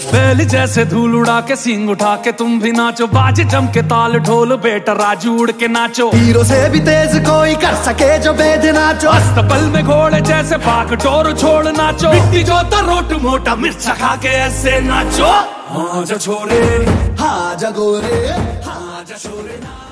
बैल जैसे धूल उड़ा के सींग उठा के तुम भी नाचो, बाज जम के ताल ढोल बेटा राजू उड़ के नाचो। हीरो से भी तेज कोई कर सके जो बेद नाचो, अस्तबल में घोड़े जैसे भाग टोर छोड़ नाचो। मिट्टी जो रोट मोटा मिर्चा खा के ऐसे नाचो। हाँ जा छोरे, हाँ जा गोरे, हाँ जा छोरे।